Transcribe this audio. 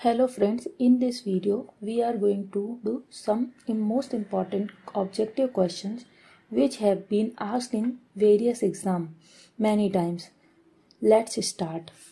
Hello friends, in this video we are going to do some most important objective questions which have been asked in various exams many times. Let's start.